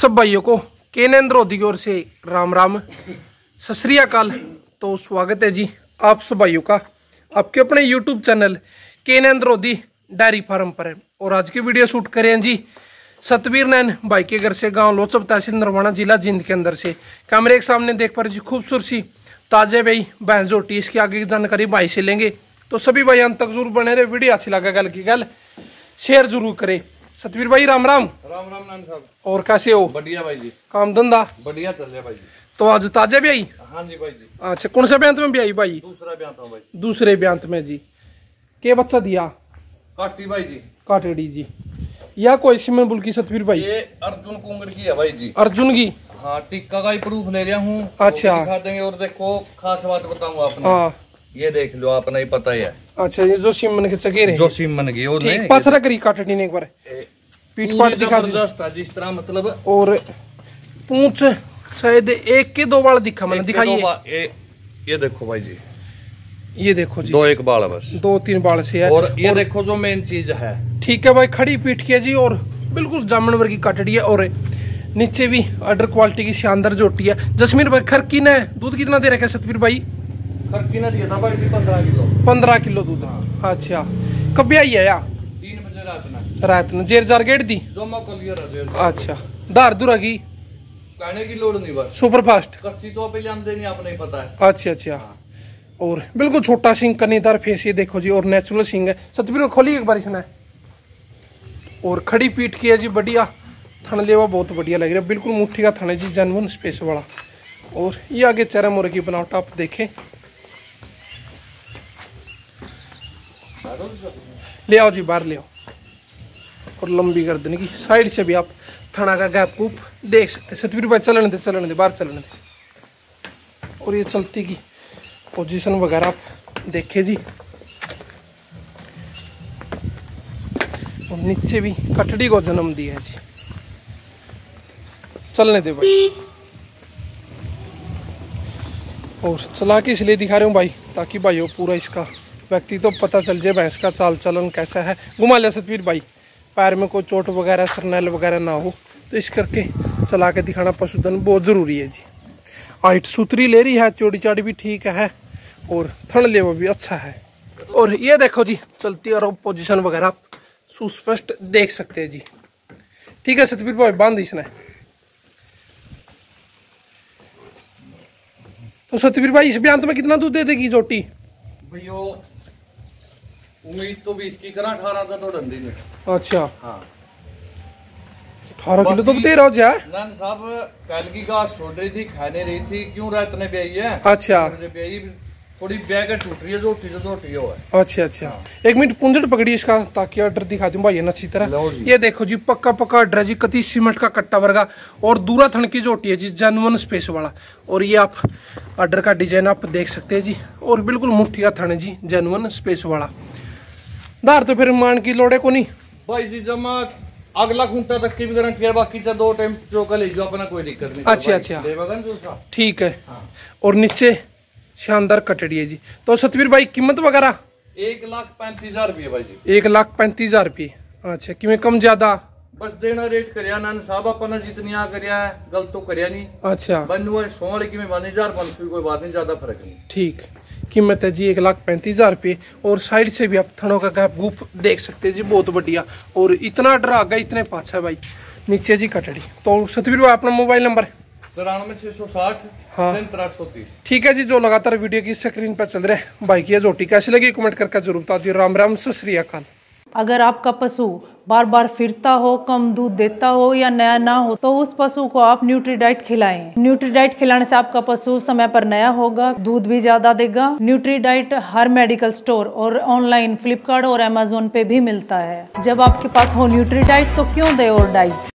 सब भाइयों को केनेंद्र रोधी की ओर से राम राम सत श्री अकाल। तो स्वागत है जी आप सब भाइयों का आपके अपने यूट्यूब चैनल केनेंद्र रोधी डेयरी फार्म पर है। और आज की वीडियो शूट करें जी सतवीर नैन भाई के घर से, गांव लोचब, तहसील नरवाना, जिला जींद के अंदर से। कैमरे के सामने देख पा रहे जी खूबसूरत सी ताजे भाई भैंस जोटी। इसकी आगे की जानकारी भाई से लेंगे, तो सभी भाई अंत तक जरूर बने रहे। वीडियो अच्छी लगा गल की गल शेयर जरूर करे। सतवीर भाई राम राम। राम राम नान साहब, और कैसे हो? बढ़िया भाई जी, काम धंधा बढ़िया चल रहा भाई जी। तो आज ताजे भी आई? हाँ जी भाई जी। अच्छा, कौन सा ब्यांत में भी आई भाई? दूसरा ब्यांत भाई। दूसरे ब्यांत में जी। के बच्चा दिया? काटी भाई जी, काटेड़ी जी। या कोई सिमन बुल की सतवीर भाई? ये अर्जुन कुंगड़ की है भाई जी। अर्जुन की? हाँ, टिक्का का ही प्रूफ ले रहा हूँ। अच्छा, दिखा देंगे। और देखो खास बात बताऊंगा आपने। हाँ ये देख लो, आपने ही पता ही है। अच्छा, ये जो सिमन के चगेरे जो सिमन की और ठीक पाछरा करी काटड़ी ने एक बार पीठ पाट दिखा जबरदस्त है जिस तरह, मतलब। और पूंछ शायद एक के दो बाल दिखा, मैंने दिखाइए। ये देखो भाई जी, ये देखो जी, दो एक बाल बस, दो तीन बाल से है। और ये देखो जो मेन चीज है। ठीक है भाई, खड़ी पीठ की है जी और बिल्कुल जामनवर की काटड़ी है। और नीचे भी अडर क्वालिटी की शानदार जोटी है। जसमीर भाई खरकी ने दूध कितना दे रखा है सतवीर भाई? खरकी ने दिया था भाई 15 किलो। 15 किलो दूध। अच्छा, कब आई है या? 3 बजे रात में जेर जार गेट दी जो मौका लिया रहा। अच्छा, दार दूरा की कहने की लोड़ नहीं, बस सुपर फास्ट कच्ची तो पहले हम देनी, आपने ही पता है। अच्छा अच्छा। और बिल्कुल छोटा सिंह, कनीदार फेस, ये देखो जी, और नेचुरल सिंह है। सतवीर खोली एक बार इसने। और खड़ी पीठ की है जी, बढ़िया थन लेवा बहुत बढ़िया लग रहा है। बिल्कुल मुट्ठी का थन है जी, जनवन स्पेस वाला। और ये आगे चेहरा मोर की बनावट आप देखें। ले आओ जी, बाहर ले आओ। और लंबी गर्दन की साइड से भी आप थना का गैप कूप देख सकते हैं। सतवीर भाई चलने दे बाहर चलने दे। और ये चलती की पोजीशन वगैरह आप देखे जी। और नीचे भी कटड़ी को जन्म दिया है जी। चलने दे भाई। और चला के इसलिए दिखा रहे हूँ भाई, ताकि भाई हो पूरा इसका व्यक्ति तो पता चल जाए भैंस का चाल चलन कैसा है। घुमा लिया सतवीर भाई, पैर में कोई चोट वगैरह, सरनैल वगैरह ना हो, तो इस करके चला के दिखाना पशुधन बहुत जरूरी है जी। हाइट सुतरी ले रही है, चौड़ी चाड़ी भी ठीक है, और थन लेवा भी अच्छा है। और ये देखो जी, चलती और पोजीशन वगैरह आप सुस्पष्ट देख सकते हैं जी। ठीक है सतवीर भाई, बांध इसने। तो सतवीर भाई इस ब्यांत में कितना दूध दे देगी जोटी? भैया उम्मीद तो 20 की करा, 18 का तो डंडी नहीं। अच्छा हाँ, 18 किलो तो दे रहा हो जा। नान साहब कल की घास छोड़ रही थी, खाने रही थी, क्यों रात ने ब्याई है। अच्छा, थोड़ी बैग टूट रही है, जोटी हो है। अच्छा अच्छा। एक मिनट पूंजट पकड़ी इसका, ताकि ऑर्डर दिखा दूं भाई अच्छी तरह। ये देखो जी, पक्का पक्का ऑर्डर है जी, कति सीमेंट का कट्टा वर्गा। और दूरा थन की जोटी है जी, जनवन स्पेस वाला। और ये आप ऑर्डर का डिजाइन आप देख सकते हैं जी। और बिल्कुल मुट्ठी का थन है जी, जनवन स्पेस वाला। दार तो फिर मान की लोड़े को नहीं भाई जी, जमा अगला खूंटा तक की भी गारंटी है। बाकी से 2 टाइम चौका ले जो, अपना कोई दिक्कत नहीं। अच्छा अच्छा, ठीक है। और नीचे शानदार कटड़ी है जी। तो सतवीर भाई कीमत वगैरह? 1,35,000 रुपये भाई जी। 1,35,000 रुपये। अच्छा, कि कम ज्यादा? बस देना रेट करिया नान साहब, अपना जितनी आ करिया है, गलत तो करिया नहीं। अच्छा, बनवा सोवाली की में 12,500 कोई बात नहीं, ज्यादा फर्क नहीं। ठीक, कीमत है जी 1,35,000 रुपये। और साइड से भी आप थनों का गैप गुप देख सकते हैं जी, बहुत बढ़िया। और इतना डरा गया, इतने पाछा भाई। नीचे जी कटड़ी। तो सतवीर भाई अपना मोबाइल नंबर? 94,660। हाँ, 830। ठीक है जी। जो लगातार वीडियो की स्क्रीन पर चल रहे हैं भाई की जोटी कैसी लगी कमेंट करके जरूर बता दियो। राम राम, सत श्री अकाल। अगर आपका पशु बार बार फिरता हो, कम दूध देता हो या नया ना हो, तो उस पशु को आप न्यूट्रीडाइट खिलाएं। न्यूट्रीडाइट खिलाने से आपका पशु समय पर नया होगा, दूध भी ज्यादा देगा। न्यूट्रीडाइट हर मेडिकल स्टोर और ऑनलाइन फ्लिपकार्ट और अमेजोन पे भी मिलता है। जब आपके पास हो न्यूट्रीडाइट तो क्यों दे और डाइट।